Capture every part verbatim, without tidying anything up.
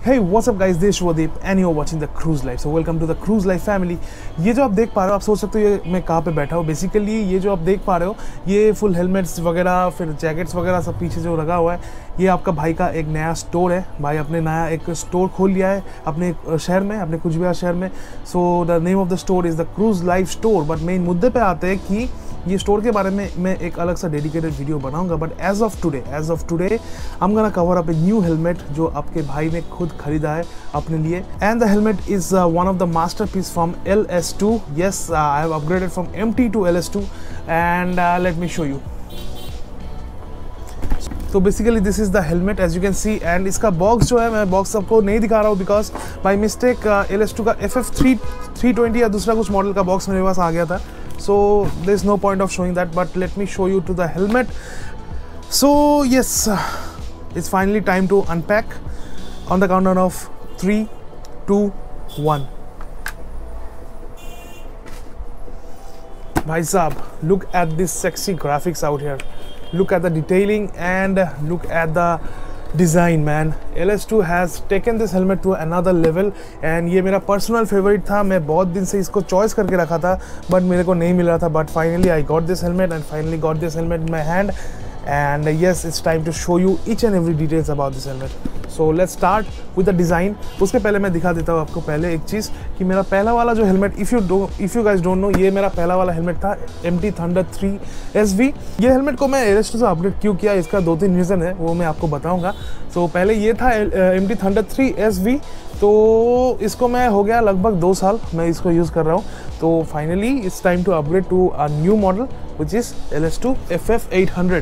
Hey, what's up guys, this is Shubhadeep and you're watching the Cruise Life. So welcome to the Cruise Life family. ये जो आप देख पा रहे हो, आप सोच सकते हो ये मैं कहाँ पे बैठा हूँ. बेसिकली ये जो आप देख पा रहे हो, ये फुल हेलमेट्स वगैरह फिर जैकेट्स वगैरह सब पीछे जो लगा हुआ है, ये आपका भाई का एक नया स्टोर है. भाई अपने नया एक स्टोर खोल लिया है अपने शहर में, अपने कुछ बिहार शहर में. So the name of the store is the cruise life store. But main मुद्दे पे आते हैं कि ये स्टोर के बारे में मैं एक अलग सा डेडिकेटेड वीडियो बनाऊंगा. But as of today as of today I am gonna cover up a new helmet जो आपके भाई ने खुद खरीदा है अपने लिए. And the helmet is one of the masterpiece from L S two. Yes, I have upgraded from M T two L S two and let me show you. तो basically this is the helmet as you can see. And इसका box जो है, मैं box आपको नहीं दिखा रहा हूँ because by mistake L S two का F F three three twenty या दूसरा कुछ मॉडल का बॉक्स मेरे पास आ गया था. So there's no point of showing that, but let me show you to the helmet. So yes, it's finally time to unpack on the countdown of three, two, one. Bhai Saab, look at this sexy graphics out here. Look at the detailing and look at the design, man. L S two has taken this helmet to another level and ये मेरा personal favorite था. मैं बहुत दिन से इसको choice करके रखा था but मेरे को नहीं मिल रहा था. But finally I got this helmet and finally got this helmet in my hand. And yes, it's time to show you each and every details about this helmet. So let's start with the design. उसके पहले मैं दिखा देता हूँ आपको पहले एक चीज़ कि मेरा पहला वाला जो helmet, if you do if you guys don't know, ये मेरा पहला वाला हेलमेट था M T thunder three S V. ये हेलमेट को मैं एल एस टू से अपग्रेड क्यों किया, इसका दो तीन रीज़न है, वो मैं आपको बताऊँगा. सो so, पहले ये था M T thunder three S V. तो इसको मैं हो गया लगभग दो साल मैं इसको यूज़ कर रहा हूँ. तो finally it's time to upgrade to a new model which is L S two F F eight hundred.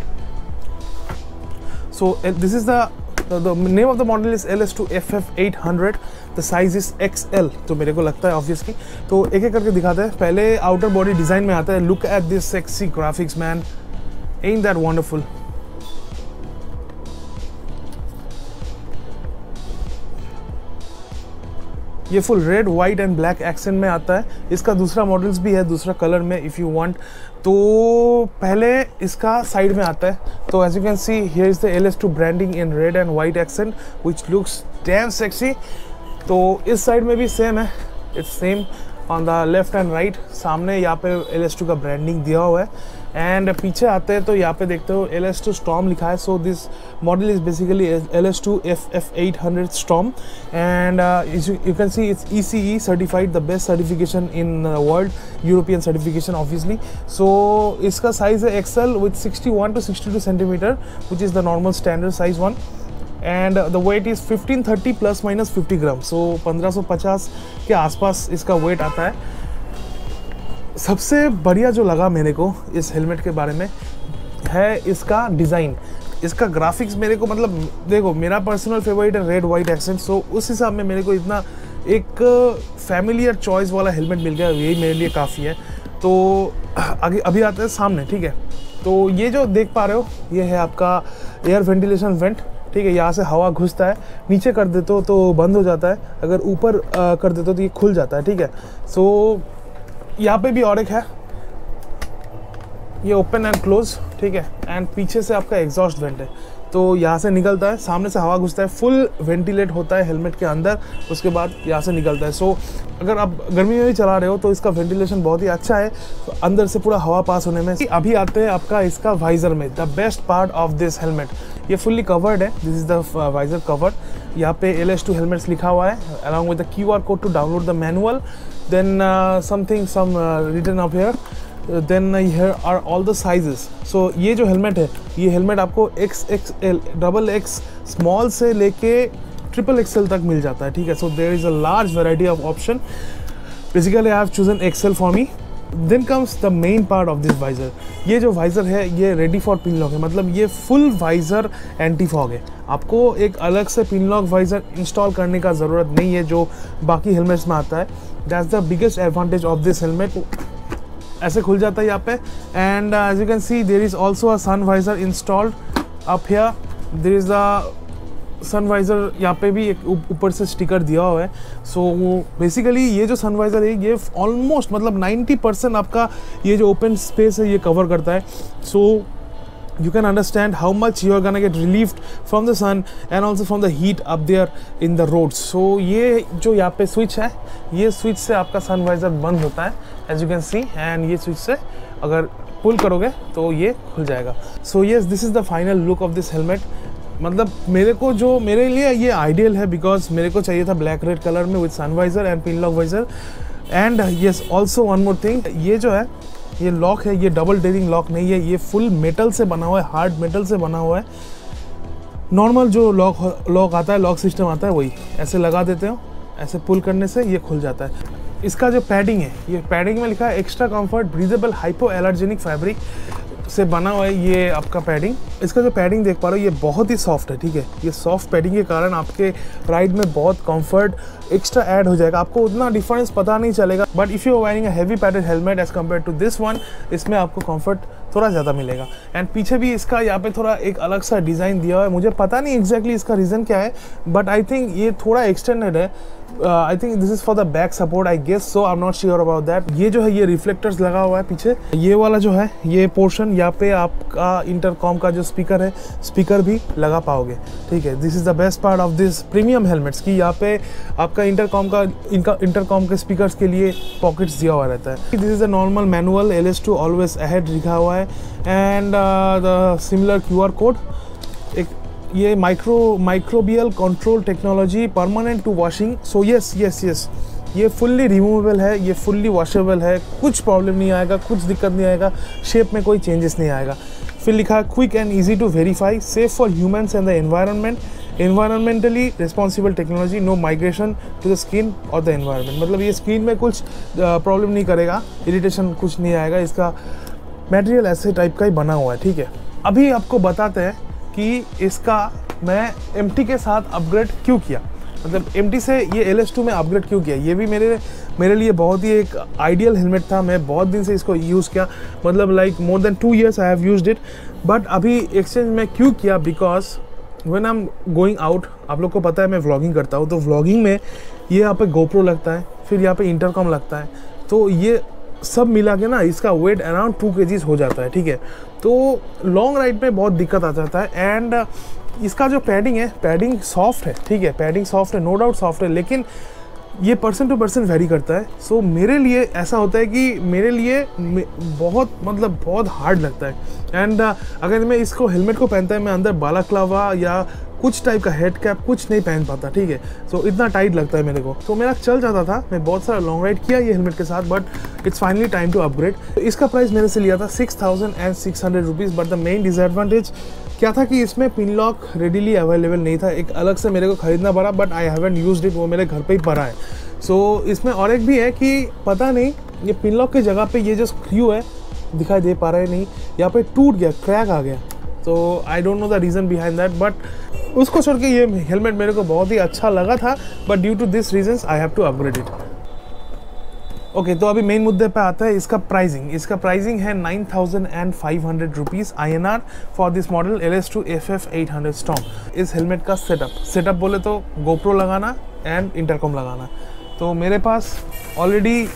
So uh, this is the, the the name of the model is L S two F F eight hundred. The size is X L. तो मेरे को लगता है obviously. तो एक एक करके दिखाते हैं. पहले outer body design में आता है. Look at this sexy graphics, man. Ain't that wonderful? ये full red white and black accent में आता है. इसका दूसरा मॉडल्स भी है दूसरा कलर में इफ़ यू वांट. तो पहले इसका साइड में आता है. तो as you can see here is the L S two branding in red and white accent which looks damn sexy. तो इस साइड में भी सेम है, it's same on the left and right. सामने यहाँ पे एल एस टू का branding दिया हुआ है. एंड पीछे आते हैं तो यहाँ पे देखते हो एल एस टू स्टॉर्म लिखा है. So this model is basically L S two F F eight hundred storm. And you can see it's E C E certified, the best certification in world, European certification obviously. So इसका size है XL with sixty one to sixty two centimetre which is the normal standard size one. And the weight is fifteen thirty plus minus fifty gram. So पंद्रह सौ पचास के आसपास इसका wait आता है. सबसे बढ़िया जो लगा मेरे को इस हेलमेट के बारे में है इसका डिज़ाइन, इसका ग्राफिक्स. मेरे को मतलब देखो, मेरा पर्सनल फेवरेट है रेड वाइट एक्सेंट. सो उस हिसाब में मेरे को इतना एक फैमिलियर चॉइस वाला हेलमेट मिल गया, यही मेरे लिए काफ़ी है. तो आगे अभी आते हैं सामने, ठीक है. तो ये जो देख पा रहे हो ये है आपका एयर वेंटिलेशन वेंट, ठीक है. यहाँ से हवा घुसता है, नीचे कर देते हो तो बंद हो जाता है, अगर ऊपर कर देते हो तो ये खुल जाता है, ठीक है. सो यहाँ पे भी और एक है, ये ओपन एंड क्लोज, ठीक है. एंड पीछे से आपका एग्जॉस्ट वेंट है. तो यहाँ से निकलता है, सामने से हवा घुसता है, फुल वेंटिलेट होता है हेलमेट के अंदर, उसके बाद यहाँ से निकलता है. सो so, अगर आप गर्मी में भी चला रहे हो तो इसका वेंटिलेशन बहुत ही अच्छा है, तो अंदर से पूरा हवा पास होने में. अभी आते हैं आपका इसका वाइजर में, the best part of this helmet. ये फुल्ली कवर्ड है, this is the visor covered. यहाँ पे एल एस टू हेलमेट्स लिखा हुआ है along with the Q R code to download the manual. Then something some written up here. Then here are all the sizes. So ये जो helmet है, ये helmet आपको X X L, double X small से लेके triple XL तक मिल जाता है, ठीक है. So there is a large variety of option. Basically I have chosen XL for me. Then comes the main part of this visor. ये जो visor है ये रेडी फॉर पिन लॉक है, मतलब ये फुल वाइजर एंटी फॉग है. आपको एक अलग से पिन लॉक वाइजर इंस्टॉल करने का ज़रूरत नहीं है जो बाकी हेलमेट्स में आता है. That's the biggest advantage of this helmet. ऐसे खुल जाता है यहाँ पे. And as you can see there is also a sun visor installed up here. There is the sun visor, यहाँ पे भी एक ऊपर से स्टिकर दिया हुआ है. सो so, बेसिकली ये जो सन वाइज़र है ये ऑलमोस्ट मतलब नाइन्टी परसेंट आपका ये जो ओपन स्पेस है ये कवर करता है. So so, you can understand how much you are gonna get relieved from the sun and also from the heat up there in the roads. So ये जो यहाँ पे स्विच है, ये स्विच से आपका सन वाइजर बंद होता है as you can see, and ये स्विच से अगर पुल करोगे तो ये खुल जाएगा. So yes, this is the final look of this helmet. मतलब मेरे को जो मेरे लिए ये आइडियल है बिकॉज मेरे को चाहिए था ब्लैक रेड कलर में with sun visor and pin lock visor. And yes also one more thing, ये जो है ये लॉक है, ये डबल डेरिंग लॉक नहीं है, ये फुल मेटल से बना हुआ है, हार्ड मेटल से बना हुआ है. नॉर्मल जो लॉक लॉक आता है, लॉक सिस्टम आता है, वही ऐसे लगा देते हो, ऐसे पुल करने से ये खुल जाता है. इसका जो पैडिंग है, ये पैडिंग में लिखा है extra comfort breathable hypoallergenic fabric से बना हुआ है ये आपका पैडिंग. इसका जो पैडिंग देख पा रहे हो ये बहुत ही सॉफ्ट है, ठीक है. ये सॉफ्ट पैडिंग के कारण आपके राइड में बहुत कंफर्ट एक्स्ट्रा ऐड हो जाएगा. आपको उतना डिफरेंस पता नहीं चलेगा, but if you are wearing a heavy padded helmet as compare to this one, इसमें आपको कंफर्ट थोड़ा ज़्यादा मिलेगा. एंड पीछे भी इसका यहाँ पे थोड़ा एक अलग सा डिज़ाइन दिया हुआ है. मुझे पता नहीं एग्जैक्टली इसका रीज़न क्या है, बट आई थिंक ये थोड़ा एक्सटेंडेड है. I think this is for the back support, I guess so, I am not sure about that. ये जो है ये रिफ्लेक्टर्स लगा हुआ है पीछे. ये वाला जो है ये पोर्शन, यहाँ पे आपका इंटरकॉम का जो स्पीकर है, स्पीकर भी लगा पाओगे, ठीक है. This is the best part of this premium helmets की यहाँ पे आपका इंटरकॉम का इनका इंटरकॉम के स्पीकर्स के लिए पॉकेट्स दिया हुआ रहता है. This is a normal manual, L S two always ahead लिखा हुआ है, and the similar Q R code. एक ये micro microbial control technology permanent to washing. So yes yes yes ये फुल्ली रिमूवेबल है, ये फुल्ली वॉशेबल है, कुछ प्रॉब्लम नहीं आएगा, कुछ दिक्कत नहीं आएगा, शेप में कोई चेंजेस नहीं आएगा. फिर लिखा है quick and easy to verify, safe for humans and the environment, environmentally responsible technology, no migration to the skin or the environment. मतलब ये स्किन में कुछ प्रॉब्लम नहीं करेगा, इरिटेशन कुछ नहीं आएगा. इसका मटेरियल ऐसे टाइप का ही बना हुआ है, ठीक है. अभी आपको बताते हैं कि इसका मैं एम टी के साथ अपग्रेड क्यों किया, मतलब एम टी से ये एल एस टू में अपग्रेड क्यों किया. ये भी मेरे मेरे लिए बहुत ही एक आइडियल हेलमेट था. मैं बहुत दिन से इसको यूज़ किया, मतलब like more than two years I have used it. But अभी एक्सचेंज में क्यों किया, because when I am going out, आप लोग को पता है मैं व्लॉगिंग करता हूँ, तो व्लॉगिंग में ये यहाँ पे गोप्रो लगता है, फिर यहाँ पे इंटरकॉम लगता है, तो ये सब मिला के ना इसका वेट अराउंड टू केजीज हो जाता है, ठीक है. तो लॉन्ग राइड में बहुत दिक्कत आ जाता है. एंड इसका जो पैडिंग है, पैडिंग सॉफ्ट है, ठीक है, पैडिंग सॉफ्ट है, नो डाउट सॉफ्ट है, लेकिन ये पर्सन टू पर्सन वेरी करता है. सो so, मेरे लिए ऐसा होता है कि मेरे लिए बहुत मतलब बहुत हार्ड लगता है. एंड uh, अगर मैं इसको हेलमेट को पहनता है, मैं अंदर बालाक्लावा या कुछ टाइप का हेड कैप कुछ नहीं पहन पाता, ठीक है. सो so, इतना टाइट लगता है मेरे को. तो मेरा चल जाता था, मैं बहुत सारा लॉन्ग राइड किया ये हेलमेट के साथ, but it's finally time to upgrade. तो इसका प्राइस मेरे से लिया था six thousand and six hundred rupees. But the main disadvantage क्या था कि इसमें पिन लॉक रेडीली अवेलेबल नहीं था, एक अलग से मेरे को ख़रीदना पड़ा. But I haven't used it, वो मेरे घर पे ही पड़ा है. सो so, इसमें और एक भी है कि पता नहीं ये पिन लॉक की जगह पे ये जो स्क्रू है, दिखाई दे पा रहा है नहीं, यहाँ पे टूट गया, क्रैक आ गया. तो I don't know the reason behind that, but उसको छोड़ के ये हेलमेट मेरे को बहुत ही अच्छा लगा था. But due to this reasons I have to upgrade it. Okay, तो अभी मेन मुद्दे पे आता है इसका प्राइसिंग. इसका प्राइसिंग है nine thousand and five hundred rupees I N R for this model L S two F F eight hundred storm. इस हेलमेट का सेटअप सेटअप बोले तो गोप्रो लगाना एंड इंटरकॉम लगाना. तो मेरे पास ऑलरेडी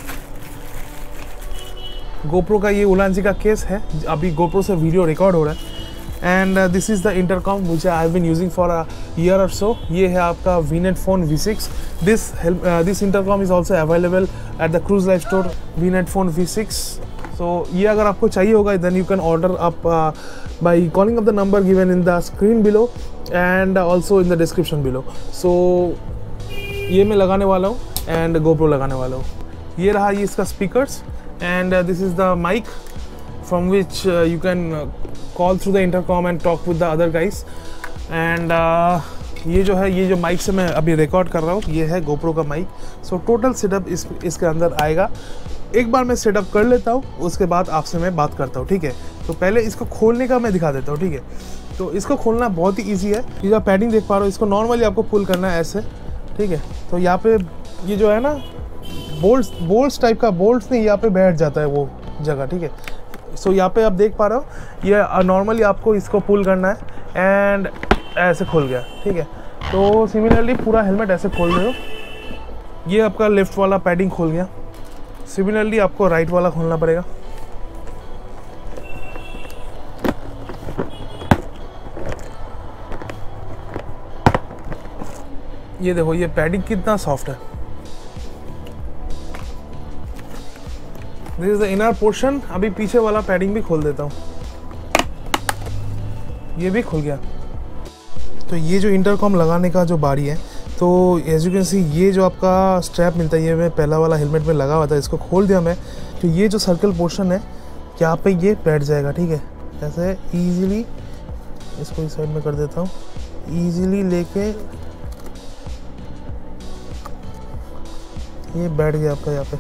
गोप्रो का ये उलांजी का केस है, अभी गोप्रो से वीडियो रिकॉर्ड हो रहा है. And this is the intercom which I have been using for a year or so. ये है आपका Vnetphone V six. This this intercom is also available at the cruise life store, Vnetphone V six. So ये अगर आपको चाहिए होगा then you can order up by calling up the number given in the screen below and also in the description below. So ये मैं लगाने वाला हूँ एंड गोप्रो लगाने वाला हूँ. ये रहा ये इसका speakers, and this is the mic from which uh, you can uh, call through the intercom and talk with the other guys. And uh, ये जो है, ये जो माइक से मैं अभी रिकॉर्ड कर रहा हूँ, ये है गोप्रो का माइक. सो टोटल सेटअप इस इसके अंदर आएगा. एक बार मैं सेटअप कर लेता हूँ, उसके बाद आपसे मैं बात करता हूँ, ठीक है. तो पहले इसको खोलने का मैं दिखा देता हूँ, ठीक है. तो इसको खोलना बहुत ही ईजी है. ये जो पैडिंग देख पा रहे हो, इसको नॉर्मली आपको पुल करना है ऐसे, ठीक है. तो यहाँ पे ये जो है ना बोल्ट्स बोल्ट्स टाइप का, बोल्ट्स नहीं, यहाँ पे बैठ जाता है वो जगह, ठीक है. सो so, यहाँ पे आप देख पा रहे हो, ये नॉर्मली आपको इसको पुल करना है एंड ऐसे खोल गया, ठीक है. तो सिमिलरली पूरा हेलमेट ऐसे खोल रहे हो, ये आपका लेफ्ट वाला पैडिंग खोल गया. सिमिलरली आपको राइट वाला खोलना पड़ेगा. ये देखो ये पैडिंग कितना सॉफ्ट है। This is the inner portion. अभी पीछे वाला पैडिंग भी खोल देता हूँ, ये भी खुल गया। तो ये जो इंटरकॉम लगाने का जो बारी है, तो एज यू कैन सी ये जो आपका स्ट्रैप मिलता है, ये मैं पहला वाला हेलमेट में लगा हुआ था, इसको खोल दिया मैं। तो ये जो सर्कल पोर्शन है यहाँ पे ये बैठ जाएगा, ठीक है। ऐसे इजीली इसको इस साइड में कर देता हूँ, इजीली लेके ये बैठ गया आपका यहाँ पे,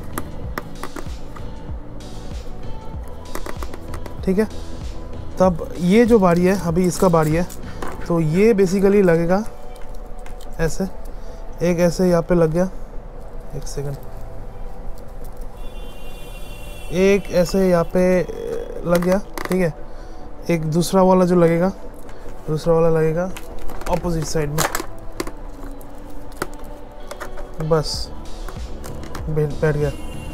ठीक है। तब ये जो बारी है, अभी इसका बारी है, तो ये बेसिकली लगेगा ऐसे, एक ऐसे यहाँ पे लग गया, एक सेकंड, एक ऐसे यहाँ पे लग गया, ठीक है। एक दूसरा वाला जो लगेगा, दूसरा वाला लगेगा ऑपोजिट साइड में, बस बैठ गया।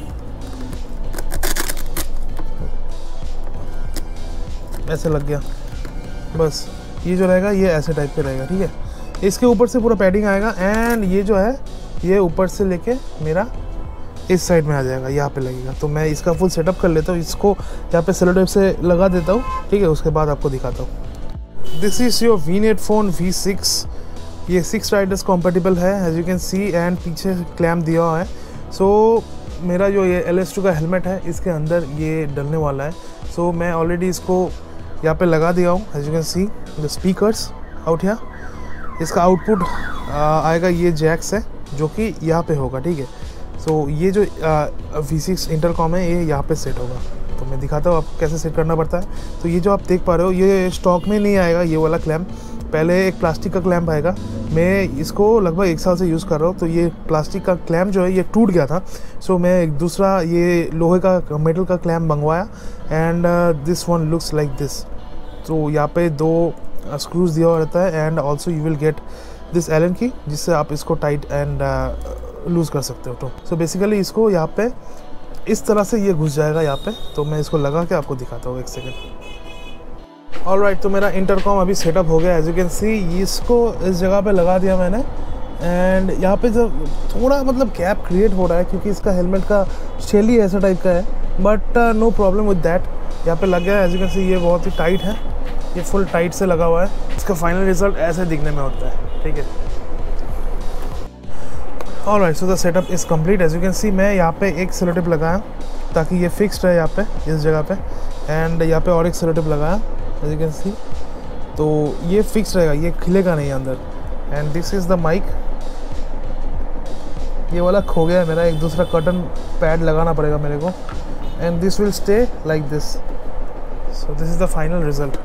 ऐसे लग गया, बस ये जो रहेगा ये ऐसे टाइप पे रहेगा, ठीक है। इसके ऊपर से पूरा पैडिंग आएगा एंड ये जो है ये ऊपर से लेके मेरा इस साइड में आ जाएगा, यहाँ पे लगेगा। तो मैं इसका फुल सेटअप कर लेता हूँ, इसको यहाँ पे सेलो टेप से लगा देता हूँ, ठीक है। उसके बाद आपको दिखाता हूँ। This is your V net phone V six. ये सिक्स राइडर्स कॉम्पेटिबल है as you can see, and पीछे क्लैम्प दिया हुआ है। सो so, मेरा जो ये एल एस टू का हेलमेट है इसके अंदर ये डलने वाला है। सो so, मैं ऑलरेडी इसको यहाँ पे लगा दिया हूँ, as you can see the speakers out here. इसका आउटपुट आएगा ये जैक्स है जो कि यहाँ पे होगा, ठीक है। सो so, ये जो वी सिक्स इंटरकॉम है ये यहाँ पे सेट होगा। तो मैं दिखाता हूँ आपको कैसे सेट करना पड़ता है। तो ये जो आप देख पा रहे हो ये स्टॉक में नहीं आएगा, ये वाला क्लैम्प। पहले एक प्लास्टिक का क्लैम्प आएगा, मैं इसको लगभग एक साल से यूज़ कर रहा हूँ। तो ये प्लास्टिक का क्लैम्प जो है ये टूट गया था, सो so, मैं एक दूसरा ये लोहे का मेटल का क्लैम्प मंगवाया and this one looks like this. तो यहाँ पे दो स्क्रूज दिया हुआ रहता है and also you will get this Allen key, जिससे आप इसको टाइट एंड लूज़ कर सकते हो। तो सो so बेसिकली इसको यहाँ पे इस तरह से ये घुस जाएगा यहाँ पे। तो मैं इसको लगा के आपको दिखाता हूँ, एक सेकेंड। ऑलराइट, तो मेरा इंटरकॉम अभी सेटअप हो गया। एज यू कैन सी इसको इस जगह पे लगा दिया मैंने एंड यहाँ पे जब थोड़ा मतलब गैप क्रिएट हो रहा है क्योंकि इसका हेलमेट का शेल ही ऐसा टाइप का है, but no problem with that. यहाँ पे लग गया है, एज यू कैन सी ये बहुत ही टाइट है, ये फुल टाइट से लगा हुआ है। इसका फाइनल रिजल्ट ऐसे दिखने में होता है, ठीक है। Alright, so the setup is complete. As you can see मैं यहाँ पे एक सेलो टेप लगाया ताकि ये फिक्स्ड रहे यहाँ पे इस जगह पे, एंड यहाँ पे और एक सेलो टेप लगाया एज यू कैन सी, तो ये फिक्स रहेगा, ये खिलेगा नहीं अंदर। And this is the mic. ये वाला खो गया है मेरा, एक दूसरा कर्टन पैड लगाना पड़ेगा मेरे को, and this will stay like this. So this is the final result.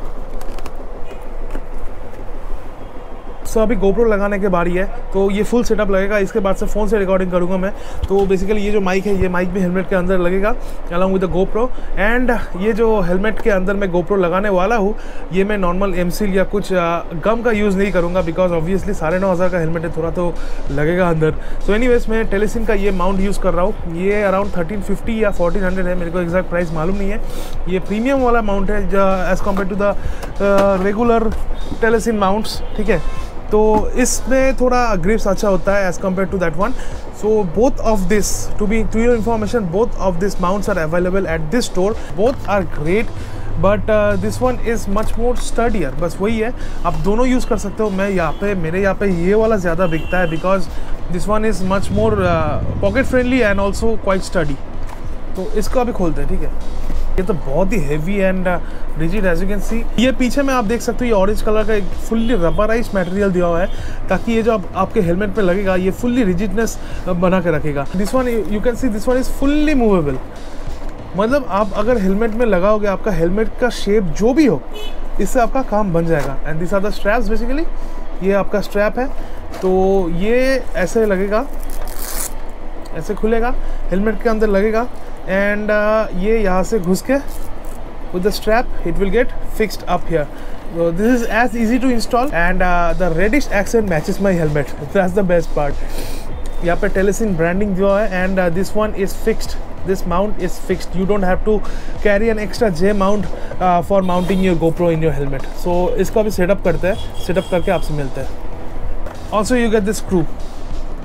So so, अभी गोप्रो लगाने के बारी है, तो ये फुल सेटअप लगेगा। इसके बाद से फ़ोन से रिकॉर्डिंग करूँगा मैं। तो बेसिकली ये जो माइक है, ये माइक भी हेलमेट के अंदर लगेगा along with the GoPro. And ये जो हेलमेट के अंदर मैं गोप्रो लगाने वाला हूँ, ये मैं नॉर्मल एमसील या कुछ गम का यूज़ नहीं करूँगा, बिकॉज ऑब्वियसली साढ़े नौ हज़ार का हेलमेट है, थोड़ा तो लगेगा अंदर। सो एनीवेज मैं टेलीसिन का ये माउंट यूज़ कर रहा हूँ। ये अराउंड थर्टीन फिफ्टी या फोर्टीन हंड्रेड है, मेरे को एग्जैक्ट प्राइस मालूम नहीं है। ये प्रीमियम वाला माउंट है as compare to the regular Telesin mounts, ठीक है। तो इसमें थोड़ा ग्रिप्स अच्छा होता है as compare to that one. So both of this, to be to your information, both of this mounts are available at this store. Both are great, but this one is much more sturdier. बस वही है, आप दोनों use कर सकते हो। मैं यहाँ पे मेरे यहाँ पे ये वाला ज़्यादा बिकता है because this one is much more pocket friendly and also quite study. तो इसको अभी खोलते हैं, ठीक है। ये तो बहुत ही heavy and rigid, as you can see. ये पीछे में आप देख सकते हो ये ऑरेंज कलर का एक फुल्ली रबराइज मटेरियल दिया हुआ है, ताकि ये जो आप, आपके हेलमेट पे लगेगा ये फुल्ली रिजिडनेस बना के रखेगा। This one you can see, this one is fully movable. मतलब आप अगर हेलमेट में लगाओगे, आपका हेलमेट का शेप जो भी हो, इससे आपका काम बन जाएगा। And this are the straps basically. ये आपका स्ट्रैप है, तो ये ऐसे लगेगा, ऐसे खुलेगा, हेलमेट के अंदर लगेगा एंड uh, ये यहाँ से घुस के with the strap it will get fixed up here. So this is as easy to install and uh, the reddish accent matches my helmet. That's the best part. यहाँ पे टेलीसिन ब्रांडिंग दिया है and uh, this one is fixed. This mount is fixed. You don't have to carry an extra J mount uh, for mounting your GoPro in your helmet. So इसको अभी setup करते हैं, setup करके आपसे मिलते हैं। Also you get this screw.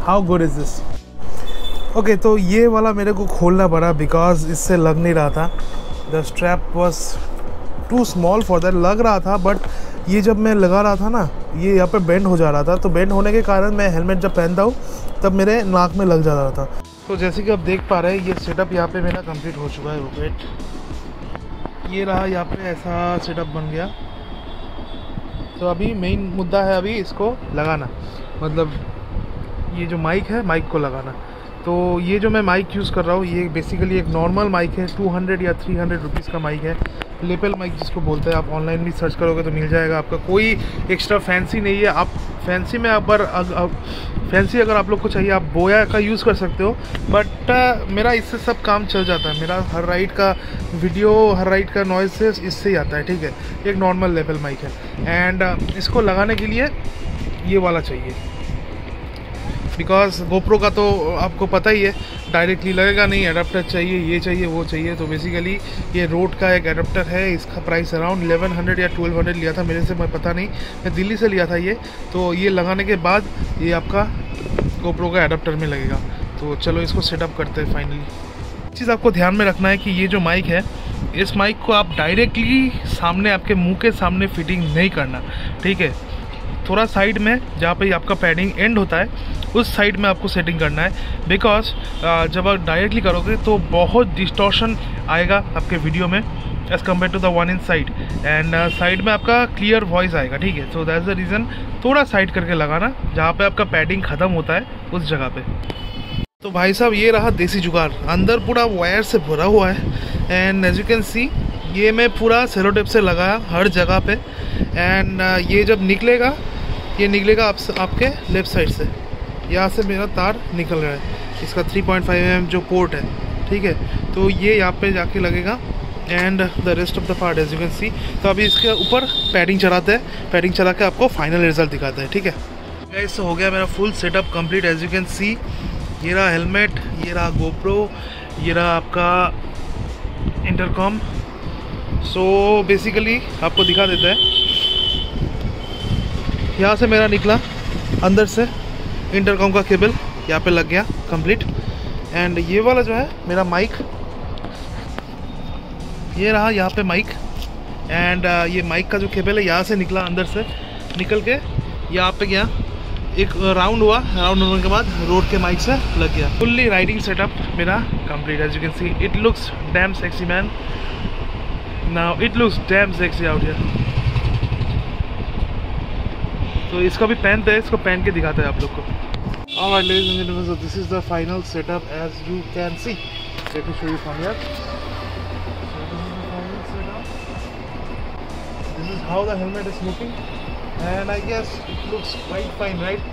How good is this? Okay, तो ये वाला मेरे को खोलना पड़ा बिकॉज इससे लग नहीं रहा था। The strap was too small for that, लग रहा था बट ये जब मैं लगा रहा था ना, ये यहाँ पे बेंड हो जा रहा था, तो बेंड होने के कारण मैं हेलमेट जब पहनता हूँ तब मेरे नाक में लग जा रहा था। तो जैसे कि आप देख पा रहे हैं, ये सेटअप यहाँ पे मेरा कंप्लीट हो चुका है। वेट, ये रहा, यहाँ पे ऐसा सेटअप बन गया। तो अभी मेन मुद्दा है अभी इसको लगाना, मतलब ये जो माइक है, माइक को लगाना। तो ये जो मैं माइक यूज़ कर रहा हूँ, ये बेसिकली एक नॉर्मल माइक है, टू हंड्रेड या थ्री हंड्रेड रुपीज़ का माइक है। लेपल माइक जिसको बोलते हैं, आप ऑनलाइन भी सर्च करोगे तो मिल जाएगा आपका। कोई एक्स्ट्रा फैंसी नहीं है। आप फैंसी में अगर फैंसी अगर आप लोग को चाहिए, आप बोया का यूज़ कर सकते हो, बट uh, मेरा इससे सब काम चल जाता है। मेरा हर राइड का वीडियो, हर राइड का नॉइज़ से इससे ही आता है, ठीक है। एक नॉर्मल लेवल माइक है एंड uh, इसको लगाने के लिए ये वाला चाहिए, बिकॉज गोप्रो का तो आपको पता ही है डायरेक्टली लगेगा नहीं, एडाप्टर चाहिए, ये चाहिए, वो चाहिए। तो बेसिकली ये रोड का एक एडाप्टर है, इसका प्राइस अराउंड इलेवन हंड्रेड या ट्वेल्व हंड्रेड लिया था मेरे से, मैं पता नहीं, मैं दिल्ली से लिया था ये। तो ये लगाने के बाद ये आपका गोप्रो का एडाप्टर में लगेगा। तो चलो इसको सेटअप करते हैं फाइनली। चीज़ आपको ध्यान में रखना है कि ये जो माइक है, इस माइक को आप डायरेक्टली सामने, आपके मुँह के सामने फिटिंग नहीं करना, ठीक है। थोड़ा साइड में जहाँ पे आपका पैडिंग एंड होता है, उस साइड में आपको सेटिंग करना है। बिकॉज जब आप डायरेक्टली करोगे तो बहुत डिस्टॉर्शन आएगा आपके वीडियो में as compare to the one in side, and side में आपका क्लियर वॉइस आएगा, ठीक है। सो दैट्स द रीज़न थोड़ा साइड करके लगाना, जहाँ पे आपका पैडिंग ख़त्म होता है उस जगह पे। तो भाई साहब, ये रहा देसी जुगाड़, अंदर पूरा वायर से भरा हुआ है and as you can see ये मैं पूरा सेलो टेप से लगाया हर जगह पे। एंड uh, ये जब निकलेगा, ये निकलेगा आप, आपके लेफ़्ट साइड से, यहाँ से मेरा तार निकल रहा है, इसका three point five M M जो पोर्ट है, ठीक है। तो ये यहाँ पे जाके लगेगा and the rest of the part as you can see. तो अभी इसके ऊपर पैडिंग चलाते हैं, पैडिंग चला के आपको फाइनल रिजल्ट दिखाते हैं, ठीक है गाइस। तो हो गया मेरा full setup complete as you can see. ये रहा हेलमेट, ये रहा गोप्रो, ये रहा आपका इंटरकॉम। सो बेसिकली आपको दिखा देता है, यहाँ से मेरा निकला अंदर से इंटरकॉम का केबल यहाँ पे लग गया कंप्लीट। एंड ये वाला जो है मेरा माइक, ये रहा यहाँ पे माइक। एंड uh, ये माइक का जो केबल है यहाँ से निकला, अंदर से निकल के यहाँ पे गया, एक राउंड हुआ, राउंड होने के बाद रोड के माइक से लग गया। फुल्ली राइडिंग सेटअप मेरा complete as you can see. It looks damn sexy man, now it looks damn sexy out here. तो इसका भी पहनते हैं, इसको पहन के दिखाते हैं आप लोग को। Alright ladies and gentlemen, so this is the final setup as you can see. Let me show you from here. So this is the final setup. This is how the helmet is looking, and I guess it looks quite fine, right?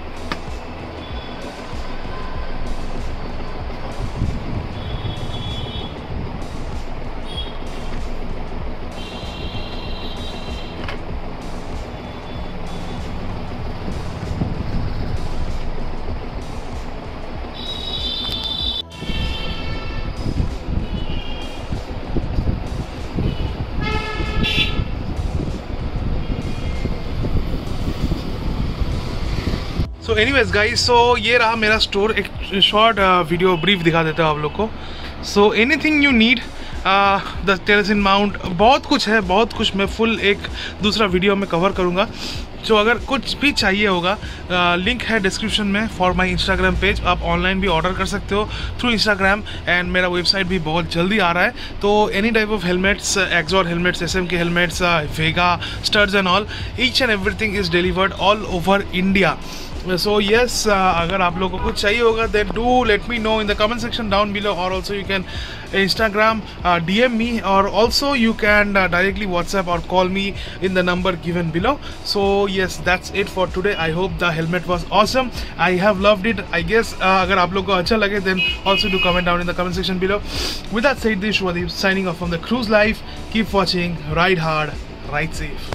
So anyways guys, so ये रहा मेरा store. एक short video brief दिखा देता हूँ आप लोग को। So anything you need, the Telesin mount, बहुत कुछ है, बहुत कुछ मैं फुल एक दूसरा वीडियो में कवर करूँगा। जो अगर कुछ भी चाहिए होगा, लिंक uh, है डिस्क्रिप्शन में फॉर माय इंस्टाग्राम पेज। आप ऑनलाइन भी ऑर्डर कर सकते हो थ्रू इंस्टाग्राम, एंड मेरा वेबसाइट भी बहुत जल्दी आ रहा है। तो any type of helmets, Axor helmets, S M K helmets, Vega, Studds and all, each and everything is delivered all over India. So yes, uh, अगर आप लोगों को कुछ चाहिए होगा then do let me know in the comment section down below, or also you can Instagram uh, D M me, or also you can uh, directly WhatsApp or call me in the number given below. So yes, that's it for today. I hope the helmet was awesome. I have loved it. I guess uh, अगर आप लोगों को अच्छा लगे then also do comment down in the comment section below. With that said, this is Shwadeep signing off from the Cruise Life. Keep watching, ride hard, ride safe.